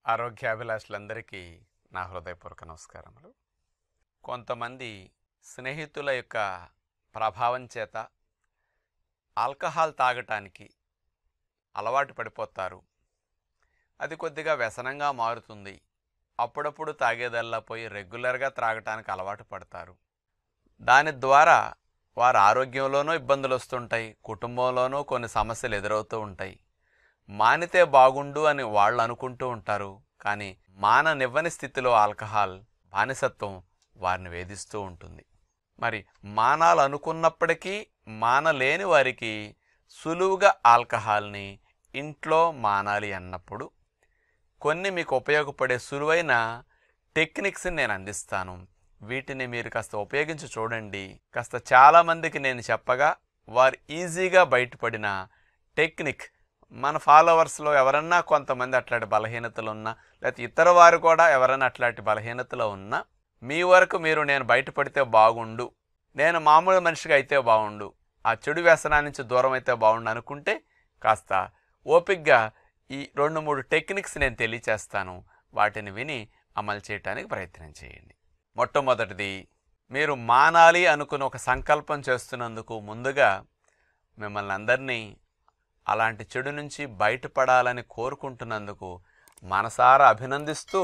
ఆరోగ్యాభిలాషులందరికీ నా హృదయపూర్వక నమస్కారములు. కొంతమంది స్నేహితుల యొక్క ప్రభావం చేత ఆల్కహాల్ తాగటానికి అలవాటు పడిపోతారు. అది కొద్దిగా వ్యసనంగా మారుతుంది. అప్పుడప్పుడు తాగేదల్లా పోయి రెగ్యులర్గా త్రాగటానికి అలవాటు పడతారు. దాని ద్వారా వారి ఆరోగ్యంలోనూ ఇబ్బందులు వస్తుంటాయి, కుటుంబంలోనూ కొన్ని సమస్యలు ఎదురవుతూ ఉంటాయి. మానితే బాగుండు అని వాళ్ళు అనుకుంటూ ఉంటారు. కానీ మాననివ్వని స్థితిలో ఆల్కహాల్ బానిసత్వం వారిని వేధిస్తూ ఉంటుంది. మరి మానాలనుకున్నప్పటికీ మానలేని వారికి సులువుగా ఆల్కహాల్ని ఇంట్లో మానాలి అన్నప్పుడు కొన్ని మీకు ఉపయోగపడే సులువైన టెక్నిక్స్ని నేను అందిస్తాను. వీటిని మీరు కాస్త ఉపయోగించి చూడండి. కాస్త చాలామందికి నేను చెప్పగా వారు ఈజీగా బయటపడిన టెక్నిక్ మన ఫాలోవర్స్లో ఎవరన్నా కొంతమంది అట్లాంటి బలహీనతలు ఉన్నా, లేకపోతే ఇతర వారు కూడా ఎవరైనా అట్లాంటి బలహీనతలో ఉన్నా, మీ వరకు మీరు నేను బయటపడితే బాగుండు, నేను మామూలు మనిషిగా అయితే బాగుండు, ఆ చెడు వ్యసనాల నుంచి దూరం అయితే బాగుండు అనుకుంటే కాస్త ఓపిక్గా ఈ 2-3 టెక్నిక్స్ నేను తెలియచేస్తాను. వాటిని విని అమలు చేయడానికి ప్రయత్నం చేయండి. మొట్టమొదటిది, మీరు మానాలి అనుకుని ఒక సంకల్పం చేస్తున్నందుకు ముందుగా మిమ్మల్ని అందరినీ అలాంటి చెడు నుంచి బయటపడాలని కోరుకుంటున్నందుకు మనసారా అభినందిస్తూ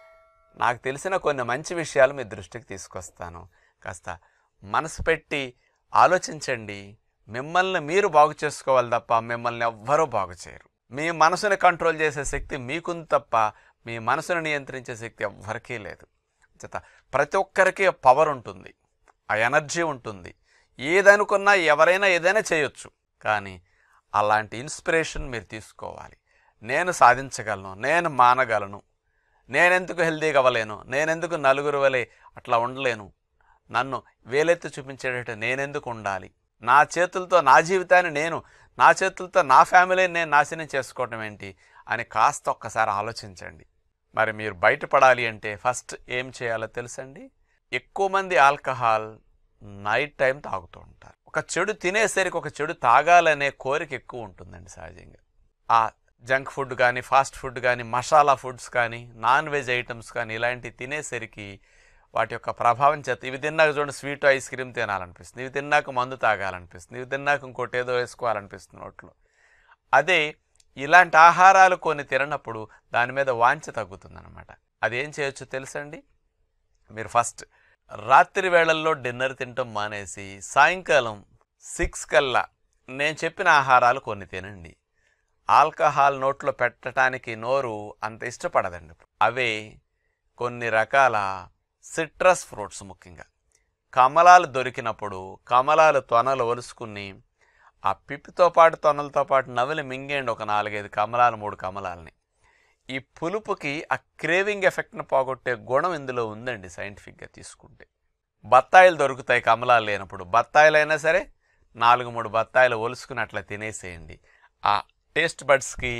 నాకు తెలిసిన కొన్ని మంచి విషయాలు మీ దృష్టికి తీసుకొస్తాను. కాస్త మనసు పెట్టి ఆలోచించండి. మిమ్మల్ని మీరు బాగు చేసుకోవాలి తప్ప మిమ్మల్ని ఎవ్వరూ బాగు చేయరు. మీ మనసుని కంట్రోల్ చేసే శక్తి మీకుంది తప్ప మీ మనసును నియంత్రించే శక్తి ఎవ్వరికీ లేదు. చేత ప్రతి ఒక్కరికి పవర్ ఉంటుంది, ఆ ఎనర్జీ ఉంటుంది. ఏదనుకున్నా ఎవరైనా ఏదైనా చేయొచ్చు. కానీ అలాంటి ఇన్స్పిరేషన్ మీరు తీసుకోవాలి. నేను సాధించగలను, నేను మానగలను, నేనెందుకు హెల్దీగా అవ్వలేను, నేనెందుకు నలుగురు వలె అట్లా ఉండలేను, నన్ను వేలెత్తి చూపించేటట్టు నేనెందుకు ఉండాలి, నా చేతులతో నా జీవితాన్ని నా చేతులతో నా ఫ్యామిలీని నేను నాశనం చేసుకోవటం ఏంటి అని కాస్త ఒక్కసారి ఆలోచించండి. మరి మీరు బయటపడాలి అంటే ఫస్ట్ ఏం చేయాలో తెలుసండి. ఎక్కువ మంది ఆల్కహాల్ నైట్ టైం తాగుతూ ఉంటారు. ఒక చెడు తినేసరికి ఒక చెడు తాగాలనే కోరిక ఎక్కువ ఉంటుందండి సహజంగా. ఆ జంక్ ఫుడ్ కానీ, ఫాస్ట్ ఫుడ్ కానీ, మసాలా ఫుడ్స్ కానీ, నాన్ వెజ్ ఐటమ్స్ కానీ ఇలాంటివి తినేసరికి వాటి యొక్క ప్రభావం చేత ఇవి తిన్నాక చూడండి స్వీట్ ఐస్ క్రీమ్ తినాలనిపిస్తుంది, ఇవి తిన్నాక మందు తాగాలనిపిస్తుంది, ఇవి తిన్నాక ఇంకోటి ఏదో వేసుకోవాలనిపిస్తుంది నోట్లో. అదే ఇలాంటి ఆహారాలు కొన్ని తిననప్పుడు దాని మీద వాంఛ తగ్గుతుందన్నమాట. అదేం చేయొచ్చు తెలుసండి. మీరు ఫస్ట్ రాత్రి వేళల్లో డిన్నర్ తినటం మానేసి సాయంకాలం 6 కల్లా నేను చెప్పిన ఆహారాలు కొన్ని తినండి. ఆల్కహాల్ నోట్లో పెట్టడానికి నోరు అంత ఇష్టపడదండి. అవే కొన్ని రకాల సిట్రస్ ఫ్రూట్స్, ముఖ్యంగా కమలాలు దొరికినప్పుడు కమలాలు తొనలు ఒలుసుకుని ఆ పిప్పితో పాటు తొనలతో పాటు నవిలి మింగేయండి. ఒక 4-5 కమలాలు, 3 కమలాలని. ఈ పులుపుకి ఆ క్రేవింగ్ ఎఫెక్ట్ని పోగొట్టే గుణం ఇందులో ఉందండి సైంటిఫిక్గా తీసుకుంటే. బత్తాయిలు దొరుకుతాయి కమలాలు లేనప్పుడు. బత్తాయిలైనా సరే 4-3 బత్తాయిలు ఒలుసుకుని అట్లా తినేసేయండి. ఆ టేస్ట్ బడ్స్కి,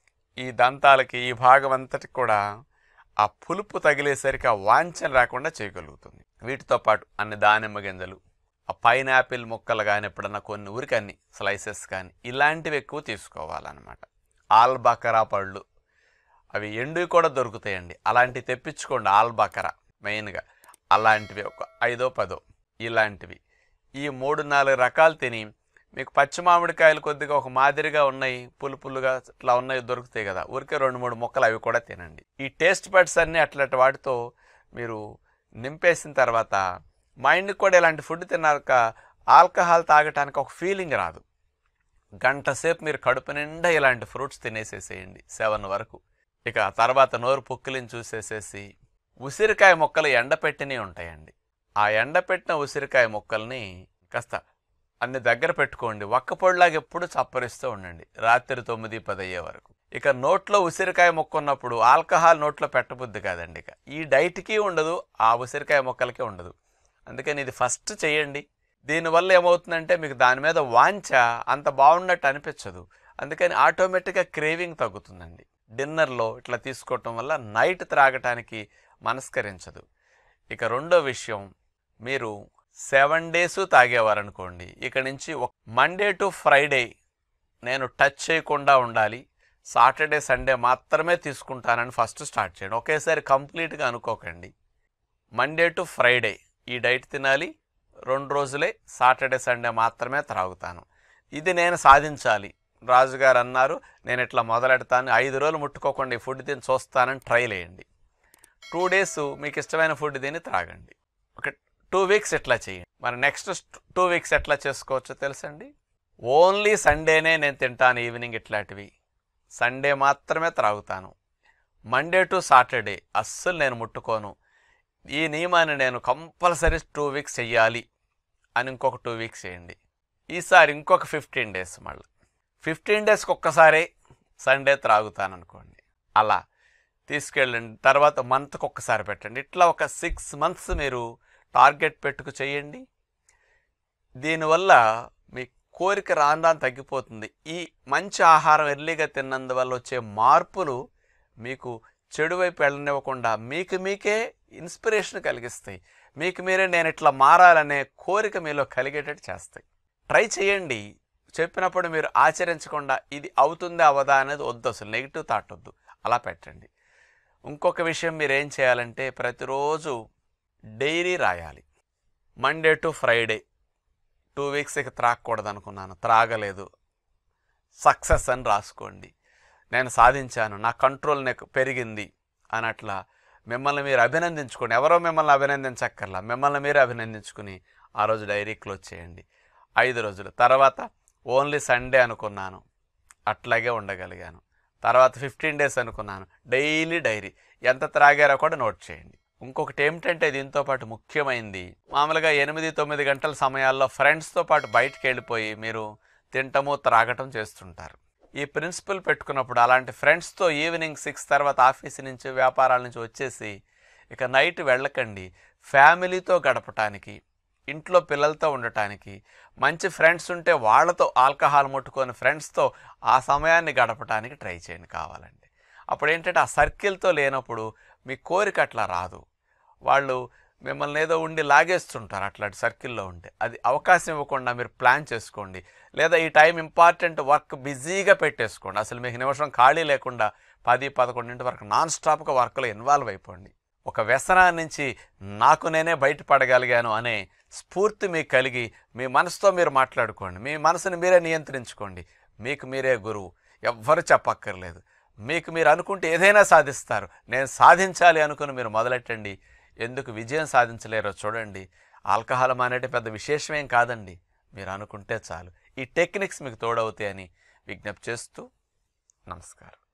ఈ దంతాలకి, ఈ భాగం అంతటికి కూడా ఆ పులుపు తగిలేసరికి ఆ వాంఛన రాకుండా చేయగలుగుతుంది. వీటితో పాటు అన్ని దానిమ్మ గింజలు, ఆ పైనాపిల్ ముక్కలు కానీ, ఎప్పుడన్నా కొన్ని ఊరికన్ని స్లైసెస్ కానీ ఇలాంటివి ఎక్కువ తీసుకోవాలన్నమాట. ఆల్బకరా పళ్ళు, అవి ఎండువి కూడా దొరుకుతాయండి. అలాంటివి తెప్పించుకోండి. ఆల్బకరా మెయిన్గా అలాంటివి ఒక 5-10 ఇలాంటివి. ఈ 3-4 రకాలు తిని మీకు పచ్చి మామిడికాయలు కొద్దిగా ఒక మాదిరిగా ఉన్నాయి, పులుపులుగా ఇట్లా ఉన్నాయి దొరుకుతాయి కదా, ఊరికే 2-3 ముక్కలు అవి కూడా తినండి. ఈ టేస్ట్ బడ్స్ అన్నీ అట్లాంటి వాటితో మీరు నింపేసిన తర్వాత మైండ్కి కూడా ఇలాంటి ఫుడ్ తిన్నాక ఆల్కహాల్ తాగటానికి ఒక ఫీలింగ్ రాదు. గంట సేపు మీరు కడుపు నిండా ఇలాంటి ఫ్రూట్స్ తినేసేసేయండి 7 వరకు. ఇక తర్వాత నోరు పుక్కిలిని చూసేసేసి ఉసిరికాయ ముక్కలు ఎండపెట్టినవి ఉంటాయండి. ఆ ఎండపెట్టిన ఉసిరికాయ ముక్కల్ని కాస్త అన్ని దగ్గర పెట్టుకోండి. ఒక్కపొడిలాగా ఎప్పుడు చప్పరిస్తూ ఉండండి రాత్రి 9-10 అయ్యే వరకు. ఇక నోట్లో ఉసిరికాయ ముక్క ఉన్నప్పుడు ఆల్కహాల్ నోట్లో పెట్టబుద్ది కాదండి. ఇక ఈ డైట్కి ఉండదు, ఆ ఉసిరికాయ ముక్కలకే ఉండదు. అందుకని ఇది ఫస్ట్ చేయండి. దీనివల్ల ఏమవుతుందంటే మీకు దాని మీద వాంఛ అంత బాగున్నట్టు అనిపించదు. అందుకని ఆటోమేటిక్గా క్రేవింగ్ తగ్గుతుందండి. డిన్నర్లో ఇట్లా తీసుకోవటం వల్ల నైట్ త్రాగటానికి మనస్కరించదు. ఇక రెండో విషయం, మీరు 7 డేస్ తాగేవారనుకోండి, ఇక నుంచి మండే టు ఫ్రైడే నేను టచ్ చేయకుండా ఉండాలి, సాటర్డే సండే మాత్రమే తీసుకుంటానని ఫస్ట్ స్టార్ట్ చేయండి. ఒకేసారి కంప్లీట్గా అనుకోకండి. మండే టు ఫ్రైడే ఈ డైట్ తినాలి, 2 రోజులే సాటర్డే సండే మాత్రమే త్రాగుతాను. ఇది నేను సాధించాలి. రాజుగారు అన్నారు, నేను ఇట్లా మొదలెడతాను, 5 రోజులు ముట్టుకోకుండా ఈ ఫుడ్ తిని చూస్తానని ట్రైల్ వేయండి. 2 డేస్ మీకు ఇష్టమైన ఫుడ్ తిని త్రాగండి. ఒక 2 వీక్స్ ఎట్లా చేయండి. మరి నెక్స్ట్ 2 వీక్స్ ఎట్లా చేసుకోవచ్చో తెలుసండి. ఓన్లీ సండేనే నేను తింటాను ఈవినింగ్ ఇట్లాంటివి, సండే మాత్రమే త్రాగుతాను. మండే టు సాటర్డే అస్సలు నేను ముట్టుకోను. ఈ నియమాన్ని నేను కంపల్సరీ 2 వీక్స్ చెయ్యాలి అని ఇంకొక 2 వీక్స్ చేయండి. ఈసారి ఇంకొక 15 డేస్, మళ్ళీ 15 డేస్కి ఒక్కసారి సండే త్రాగుతాను అనుకోండి. అలా తీసుకెళ్ళండి. తర్వాత మంత్కి ఒక్కసారి పెట్టండి. ఇట్లా ఒక 6 మంత్స్ మీరు టార్గెట్ పెట్టుకు చేయండి. దీనివల్ల మీ కోరిక రాను రాను తగ్గిపోతుంది. ఈ మంచి ఆహారం ఎర్లీగా తిన్నందువల్ల వచ్చే మార్పులు మీకు చెడు వైపు వెళ్ళనివ్వకుండా మీకు మీకే ఇన్స్పిరేషన్ కలిగిస్తాయి. మీకు మీరే నేను ఇట్లా మారాలనే కోరిక మీలో కలిగేటట్టు చేస్తాయి. ట్రై చేయండి. చెప్పినప్పుడు మీరు ఆచరించకుండా ఇది అవుతుందా అవదా అనేది వద్దు, అసలు నెగిటివ్ థాట్ వద్దు, అలా పెట్టండి. ఇంకొక విషయం మీరు ఏం చేయాలంటే ప్రతిరోజు డైరీ రాయాలి. మండే టు ఫ్రైడే 2 వీక్స్కి త్రాగకూడదు అనుకున్నాను, త్రాగలేదు, సక్సెస్ అని రాసుకోండి. నేను సాధించాను, నా కంట్రోల్ నాకు పెరిగింది అన్నట్లా మిమ్మల్ని మీరు అభినందించుకోండి. ఎవరో మిమ్మల్ని అభినందించక్కర్లా, మిమ్మల్ని మీరు అభినందించుకుని ఆ రోజు డైరీ క్లోజ్ చేయండి. 5 రోజులు తర్వాత ఓన్లీ సండే అనుకున్నాను, అట్లాగే ఉండగలిగాను. తర్వాత 15 డేస్ అనుకున్నాను, డైలీ డైరీ, ఎంత త్రాగారో కూడా నోట్ చేయండి. ఇంకొకటి ఏమిటంటే దీంతో పాటు ముఖ్యమైనది, మామూలుగా 8-9 గంటల సమయాల్లో ఫ్రెండ్స్తో పాటు బయటికి వెళ్ళిపోయి మీరు తింటము త్రాగటం చేస్తుంటారు. ఈ ప్రిన్సిపల్ పెట్టుకున్నప్పుడు అలాంటి ఫ్రెండ్స్తో ఈవినింగ్ 6 తర్వాత ఆఫీస్ నుంచి వ్యాపారాల నుంచి వచ్చేసి ఇక నైట్ వెళ్ళకండి. ఫ్యామిలీతో గడపటానికి, ఇంట్లో పిల్లలతో ఉండటానికి, మంచి ఫ్రెండ్స్ ఉంటే వాళ్ళతో ఆల్కహాల్ ముట్టుకొని ఫ్రెండ్స్తో ఆ సమయాన్ని గడపటానికి ట్రై చేయండి కావాలండి. అప్పుడు ఏంటంటే ఆ సర్కిల్తో లేనప్పుడు మీ కోరిక అట్లా రాదు. వాళ్ళు మిమ్మల్ని ఏదో ఉండి లాగేస్తుంటారు అట్లాంటి సర్కిల్లో ఉంటే. అది అవకాశం ఇవ్వకుండా మీరు ప్లాన్ చేసుకోండి. లేదా ఈ టైం ఇంపార్టెంట్ వర్క్ బిజీగా పెట్టేసుకోండి. అసలు మీకు నిమిషం ఖాళీ లేకుండా 10-11 వరకు నాన్ స్టాప్గా వర్క్లో ఇన్వాల్వ్ అయిపోండి. ఒక వ్యసనాన్ని నుంచి నాకు నేనే బయటపడగలిగాను అనే స్ఫూర్తి మీకు కలిగి మీ మనసుతో మీరు మాట్లాడుకోండి. మీ మనసుని మీరే నియంత్రించుకోండి. మీకు మీరే గురువు, ఎవ్వరు చెప్పక్కర్లేదు. మీకు మీరు అనుకుంటే ఏదైనా సాధిస్తారు. నేను సాధించాలి అనుకుని మీరు మొదలెట్టండి. ఎందుకు విజయం సాధించలేరో చూడండి. ఆల్కహాల్ మానేటి పెద్ద విశేషమేం కాదండి, మీరు అనుకుంటే చాలు. ఈ టెక్నిక్స్ మీకు తోడవుతాయని విజ్ఞప్తి చేస్తూ నమస్కారం.